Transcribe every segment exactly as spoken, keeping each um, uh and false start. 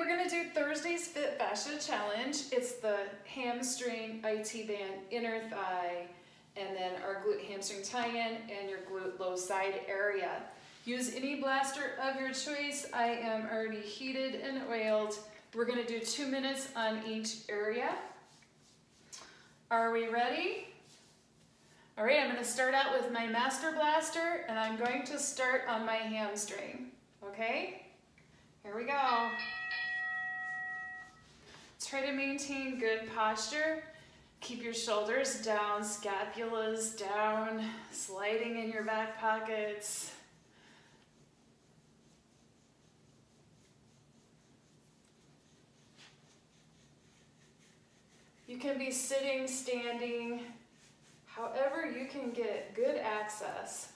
we're gonna do Thursday's Fit Fascia Challenge. It's the hamstring, I T band, inner thigh, and then our glute hamstring tie-in and your glute low side area. Use any blaster of your choice. I am already heated and oiled. We're gonna do two minutes on each area. Are we ready? All right, I'm gonna start out with my master blaster, and I'm going to start on my hamstring, okay? Here we go. Try to maintain good posture. Keep your shoulders down, scapulas down, sliding in your back pockets. You can be sitting, standing, however you can get good access.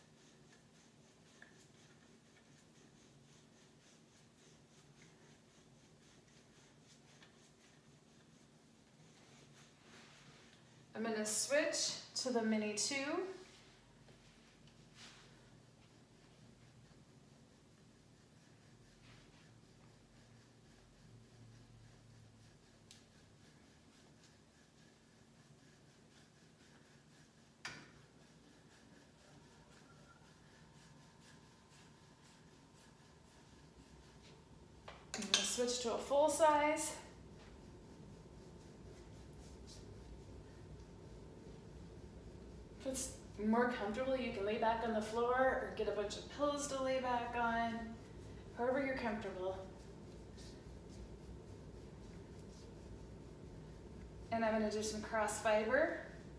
I'm going to switch to the mini two. I'm going to switch to a full size. If it's more comfortable, you can lay back on the floor or get a bunch of pillows to lay back on, however you're comfortable. And I'm going to do some cross fiber.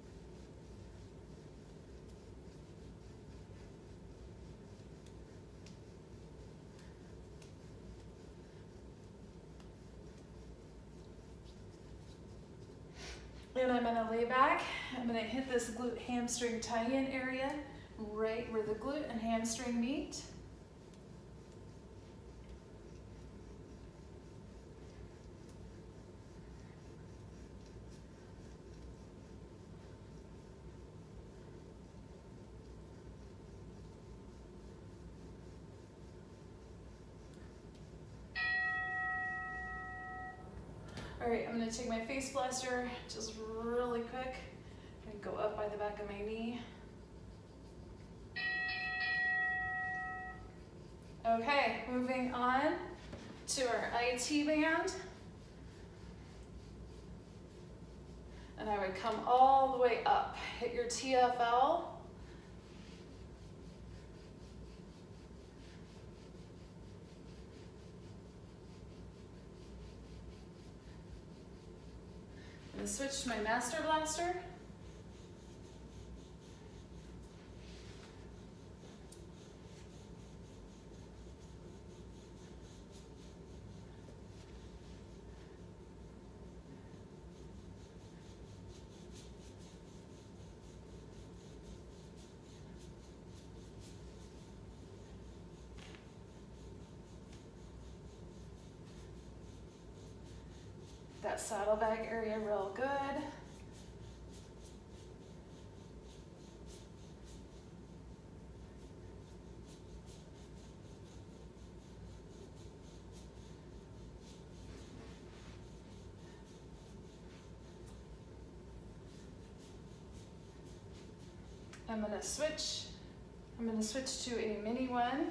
And I'm going to lay back. I'm going to hit this glute hamstring tie-in area right where the glute and hamstring meet. All right, I'm gonna take my face blaster just really quick and go up by the back of my knee. Okay, moving on to our I T band. And I would come all the way up. Hit your T F L. And switch to my master blaster. That saddlebag area real good. I'm gonna switch. I'm gonna switch to a mini one.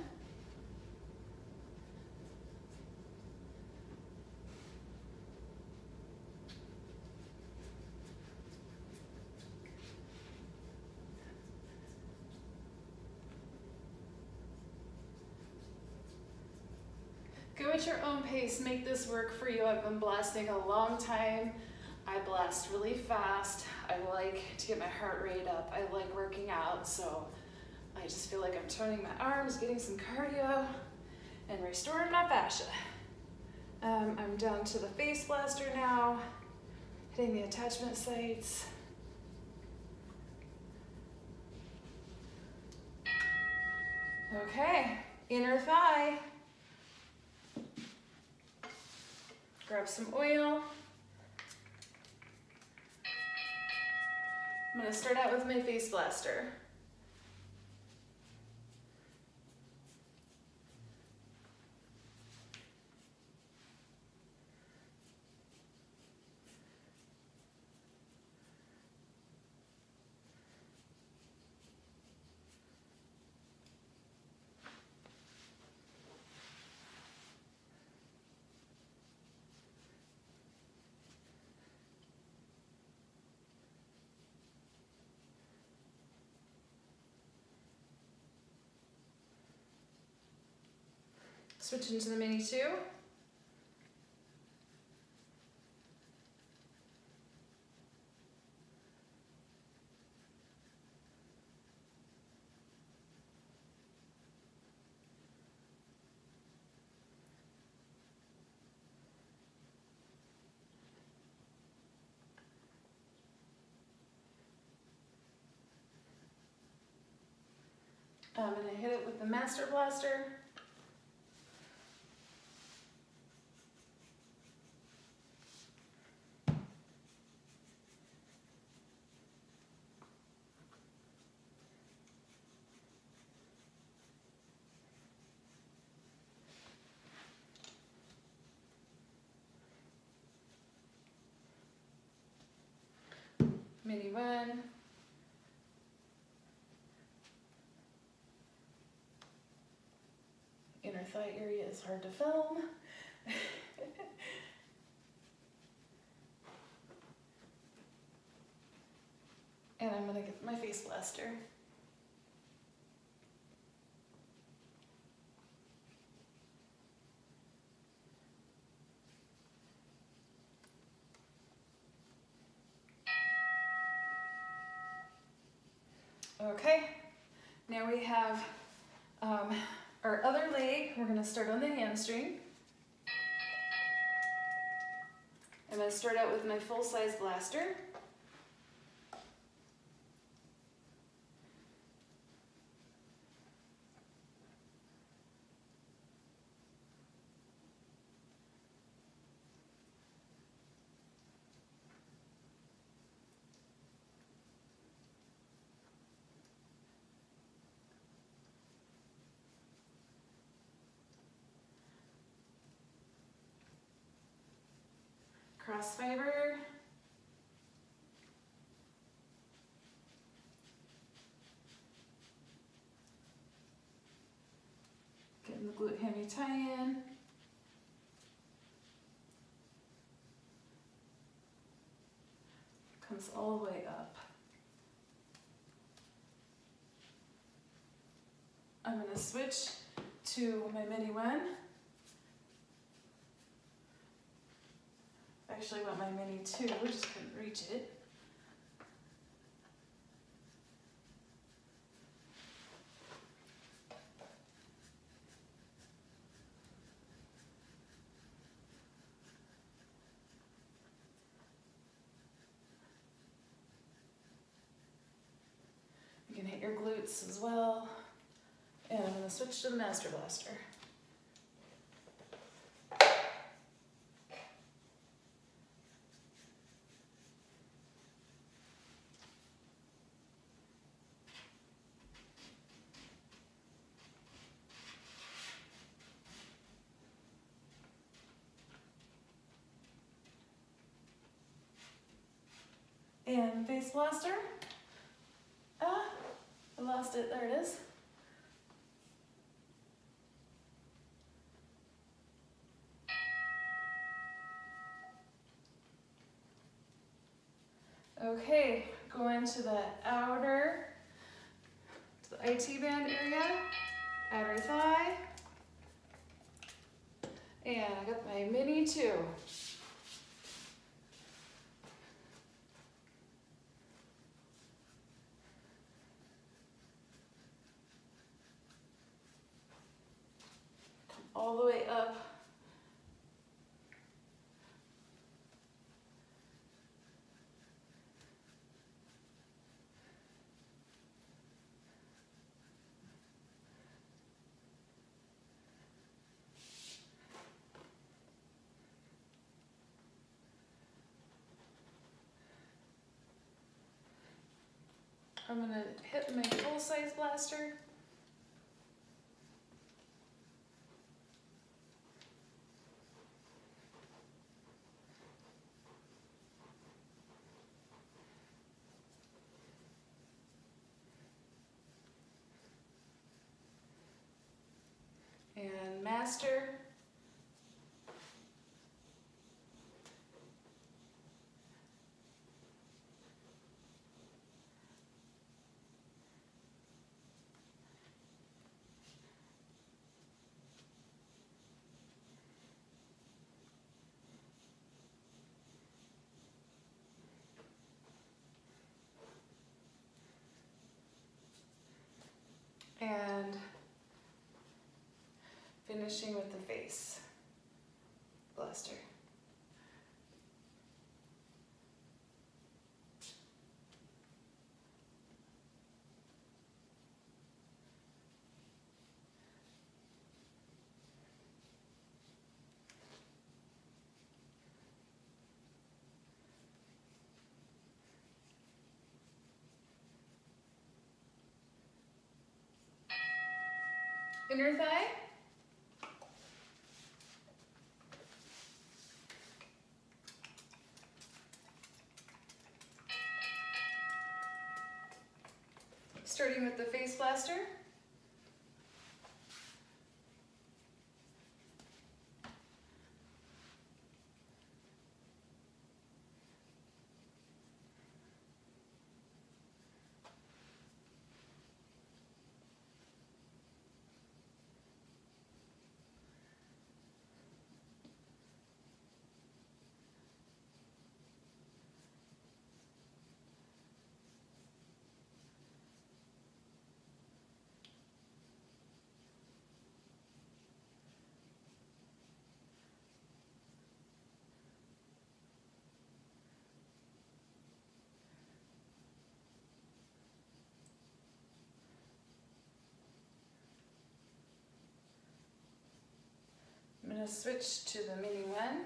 Go at your own pace, make this work for you. I've been blasting a long time. I blast really fast. I like to get my heart rate up. I like working out, so I just feel like I'm toning my arms, getting some cardio, and restoring my fascia. Um, I'm down to the face blaster now, hitting the attachment sites. Okay, inner thigh. Grab some oil. I'm gonna start out with my face blaster. Switch into the Mini two. I'm going to hit it with the Master Blaster. Mini one. Inner thigh area is hard to film. And I'm gonna get my face blaster. Okay, now we have um, our other leg. We're going to start on the hamstring. I'm going to start out with my full-size blaster. Cross fiber. Getting the glute hemi tie-in. Comes all the way up. I'm going to switch to my Mini one. Actually, I want my Mini two, just couldn't reach it. You can hit your glutes as well. And I'm going to switch to the Master Blaster. And face blaster. Ah, I lost it. There it is. Okay, going to the outer, to the I T band area, outer thigh. And I got my Mini two. All the way up. I'm gonna hit my full-size blaster. And Master. finishing with the face blaster. Inner thigh. Starting with the face blaster. I'm going to switch to the mini one.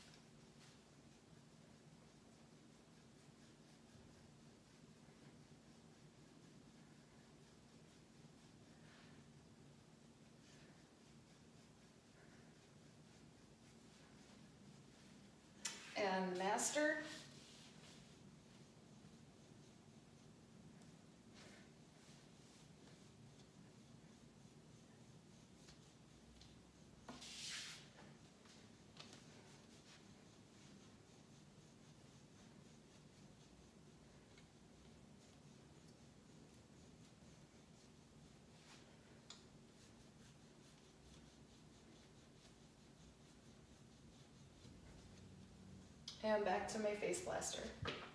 And master. And back to my face blaster.